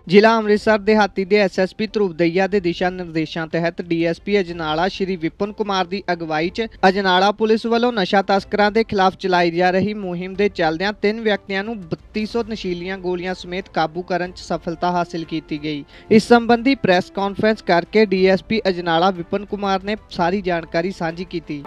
ਜ਼ਿਲ੍ਹਾ ਅੰਮ੍ਰਿਤਸਰ ਦਿਹਾਤੀ ਦੇ ਐਸਐਸਪੀ ਧਰੁਵ ਦਈਆ ਦੇ ਦਿਸ਼ਾ ਨਿਰਦੇਸ਼ਾਂ ਤਹਿਤ ਡੀਐਸਪੀ ਅਜਨਾਲਾ ਸ਼੍ਰੀ ਵਿਪਨ ਕੁਮਾਰ ਦੀ ਅਗਵਾਈ 'ਚ ਅਜਨਾਲਾ ਪੁਲਿਸ ਵੱਲੋਂ ਨਸ਼ਾ ਤਸਕਰਾਂ ਦੇ ਖਿਲਾਫ ਚਲਾਈ ਜਾ ਰਹੀ ਮੁਹਿੰਮ ਦੇ ਚੱਲਦਿਆਂ 3 ਵਿਅਕਤੀਆਂ ਨੂੰ 3200 ਨਸ਼ੀਲੀਆਂ ਗੋਲੀਆਂ ਸਮੇਤ ਕਾਬੂ ਕਰਨ 'ਚ ਸਫਲਤਾ ਹਾਸਿਲ ਕੀਤੀ ਗਈ। ਇਸ ਸੰਬੰਧੀ ਪ੍ਰੈਸ ਕਾਨਫਰੰਸ ਕਰਕੇ ਡੀਐਸਪੀ ਅਜਨਾਲਾ ਵਿਪਨ ਕੁਮਾਰ ਨੇ ਸਾਰੀ ਜਾਣਕਾਰੀ ਸਾਂਝੀ ਕੀਤੀ।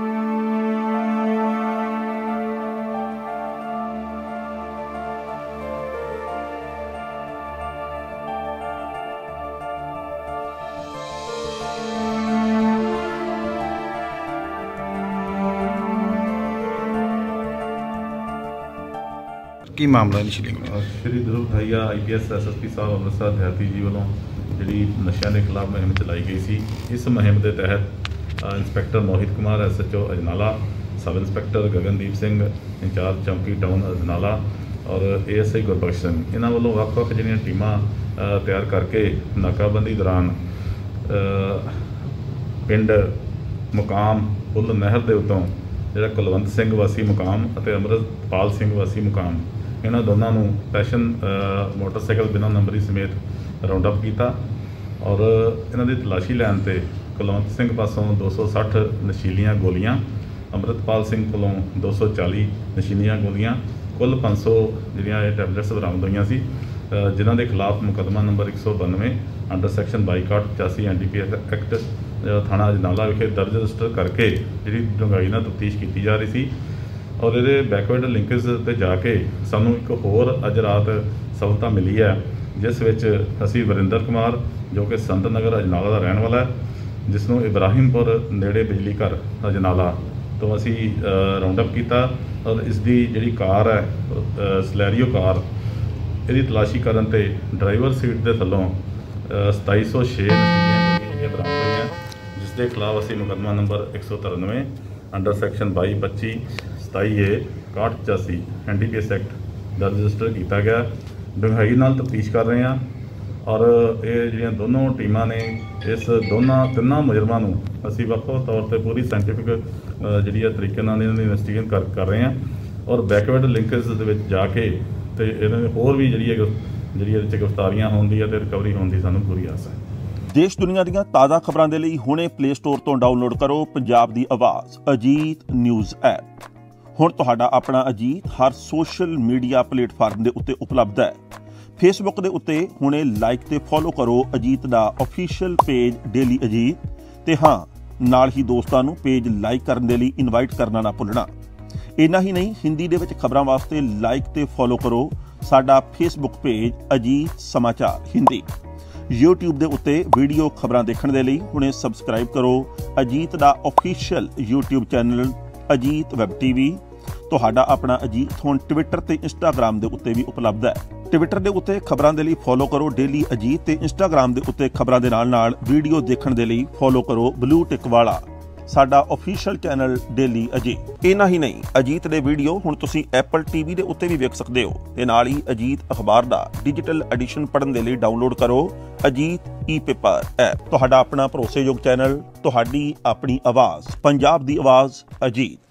ਕੀ ਮਾਮਲਾ ਨਸ਼ੀਲੀ श्री ध्रुव दईया IPS SSP साहब ਅੰਮ੍ਰਿਤਸਰ ਦਿਹਾਤੀ ਜੀ ਵੱਲੋਂ ਜਿਹੜੀ ਨਸ਼ਿਆਂ ਦੇ ਖਿਲਾਫ ਮੁਹਿੰਮ ਚਲਾਈ ਗਈ ਸੀ। ਇਸ ਮੁਹਿੰਮ ਦੇ ਤਹਿਤ inspector Mohit Kumar SHO Ajnala, sub inspector Gagandeep Singh incharge ਚੌਂਕੀ ਟਾਊਨ ਅਜਨਾਲਾ ਔਰ ASI ਗੁਰਬਖਸ਼ ਸਿੰਘ ਇਹਨਾਂ ਵੱਲੋਂ ਵੱਖ-ਵੱਖ ਜਿਹੜੀਆਂ ਟੀਮਾਂ ਤਿਆਰ ਕਰਕੇ ਨਾਕਾਬੰਦੀ ਦੌਰਾਨ ਪਿੰਡ ਮੁਕਾਮ ਪੁੱਲ ਨਹਿਰ ਦੇ ਉੱਤੋਂ ਜਿਹੜਾ ਕੁਲਵੰਤ ਸਿੰਘ ਵਾਸੀ ਮੁਕਾਮ ਅਤੇ ਅੰਮ੍ਰਿਤਪਾਲ ਸਿੰਘ ਵਾਸੀ ਮੁਕਾਮ ਇਹਨਾਂ ਦੋਨਾਂ ਨੂੰ ਪੈਸ਼ਨ ਮੋਟਰਸਾਈਕਲ ਬਿਨਾਂ ਨੰਬਰੀ ਸਮੇਤ ਰਾਉਂਡ ਅਪ ਕੀਤਾ ਔਰ ਇਹਨਾਂ ਦੀ ਤਲਾਸ਼ੀ ਲੈਣ ਤੇ ਕੁਲਵੰਤ ਸਿੰਘ ਪਾਸੋਂ 260 ਨਸ਼ੀਲੀਆਂ ਗੋਲੀਆਂ, ਅੰਮ੍ਰਿਤਪਾਲ ਸਿੰਘ ਕੋਲੋਂ 240 ਨਸ਼ੀਲੀਆਂ ਗੋਲੀਆਂ, ਕੁੱਲ 500 ਜਿਹੜੀਆਂ ਇਹ ਟੈਬਲੇਟਸ ਬਰਾਮਦ ਹੋਈਆਂ ਸੀ, ਜਿਨ੍ਹਾਂ ਦੇ ਖਿਲਾਫ ਮੁਕੱਦਮਾ number 192 under section 82 NDPS act थाना अजनाला विखे दर्ज रजिस्टर करके जी डूंघाई नाल तफ्तीश की जा रही थी और ये बैकवर्ड लिंकेज पर जाके सानू एक होर अज रात सफलता मिली है, जिस विच असी वरिंदर कुमार जो कि संत नगर अजनाला का रहने वाला है, जिसनों इब्राहिमपुर नेड़े बिजली घर अजनाला तो असी राउंड अप किया और इसकी जी कार है सलैरियो कार यदी तलाशी करन ते ड्राइवर सीट के थलों 2706 नशीलियां बरामद हुई, जिसके खिलाफ असी मुकदमा number 193 under section 22 25 27A 61 NDPS act दर्ज रजिस्टर किया गया। डूंघाई नाल तफ्तीश कर रहे हैं और ये जो दोनों टीमां ने इस तिन्ना मुजरमां नूं असी ਵੱਖ-ਵੱਖ तौर पर पूरी साइंटिफिक जी तरीके नाल इन्हां दी इन्वेस्टिगेशन कर रहे हैं और बैकवर्ड लिंकेज दे विच जाके ते इन्हां दी होर भी जी गिरफ्तारियां होण दी ते रिकवरी होण दी सानूं पूरी आस है। देश दुनिया ਦੀਆਂ ਤਾਜ਼ਾ ਖਬਰਾਂ ਦੇ ਲਈ ਹੁਣੇ ਪਲੇ ਸਟੋਰ ਤੋਂ ਡਾਊਨਲੋਡ ਕਰੋ ਪੰਜਾਬ ਦੀ ਆਵਾਜ਼ ਅਜੀਤ ਨਿਊਜ਼ ਐਪ। ਹੁਣ ਤੁਹਾਡਾ ਆਪਣਾ ਅਜੀਤ ਹਰ ਸੋਸ਼ਲ ਮੀਡੀਆ ਪਲੇਟਫਾਰਮ ਦੇ ਉੱਤੇ ਉਪਲਬਧ ਹੈ। ਫੇਸਬੁੱਕ ਦੇ ਉੱਤੇ ਹੁਣੇ ਲਾਈਕ ਤੇ ਫੋਲੋ ਕਰੋ ਅਜੀਤ ਦਾ ਅਫੀਸ਼ੀਅਲ ਪੇਜ ਡੇਲੀ ਅਜੀਤ ਤੇ ਹਾਂ ਨਾਲ ਹੀ ਦੋਸਤਾਂ ਨੂੰ ਪੇਜ ਲਾਈਕ ਕਰਨ ਦੇ ਲਈ ਇਨਵਾਈਟ ਕਰਨਾ ਨਾ ਭੁੱਲਣਾ। ਇੰਨਾ ਹੀ ਨਹੀਂ, ਹਿੰਦੀ ਦੇ ਵਿੱਚ ਖਬਰਾਂ ਵਾਸਤੇ ਲਾਈਕ ਤੇ ਫੋਲੋ ਕਰੋ ਸਾਡਾ ਫੇਸਬੁੱਕ ਪੇਜ ਅਜੀਤ ਸਮਾਚਾਰ ਹਿੰਦੀ। YouTube ਦੇ ਉੱਤੇ ਵੀਡੀਓ ਖਬਰਾਂ ਦੇਖਣ ਦੇ ਲਈ ਹੁਣੇ ਸਬਸਕ੍ਰਾਈਬ ਕਰੋ ਅਜੀਤ ਦਾ official YouTube channel Ajit web TV। ਤੁਹਾਡਾ ਆਪਣਾ ਅਜੀਤ ਹੁਣ ਟਵਿੱਟਰ ਤੇ ਇੰਸਟਾਗ੍ਰਾਮ ਦੇ ਉੱਤੇ ਵੀ ਉਪਲਬਧ ਹੈ। ਟਵਿੱਟਰ ਦੇ ਉੱਤੇ ਖਬਰਾਂ ਦੇ ਲਈ ਫੋਲੋ ਕਰੋ ਡੇਲੀ ਅਜੀਤ ਤੇ ਇੰਸਟਾਗ੍ਰਾਮ ਦੇ ਉੱਤੇ ਖਬਰਾਂ ਦੇ ਨਾਲ ਵੀਡੀਓ ਦੇਖਣ ਦੇ ਲਈ ਫੋਲੋ ਕਰੋ ਬਲੂ ਟਿਕ ਵਾਲਾ ਸਾਡਾ ਅਫੀਸ਼ੀਅਲ ਚੈਨਲ ਡੇਲੀ ਅਜੀਤ। ਇੰਨਾ ਹੀ ਨਹੀਂ, ਅਜੀਤ ਦੇ ਵੀਡੀਓ ਹੁਣ ਤੁਸੀਂ Apple TV ਦੇ ਉੱਤੇ ਵੀ ਵੇਖ ਸਕਦੇ ਹੋ ਤੇ ਨਾਲ ਹੀ ਅਜੀਤ ਅਖਬਾਰ ਦਾ ਡਿਜੀਟਲ ਐਡੀਸ਼ਨ ਪੜ੍ਹਨ ਦੇ ਲਈ ਡਾਊਨਲੋਡ ਕਰੋ ਅਜੀਤ ਈ-ਪੇਪਰ ਐਪ। ਤੁਹਾਡਾ ਆਪਣਾ ਭਰੋਸੇਯੋਗ ਚੈਨਲ, ਤੁਹਾਡੀ ਆਪਣੀ ਆਵਾਜ਼, ਪੰਜਾਬ ਦੀ ਆਵਾਜ਼ ਅਜੀਤ।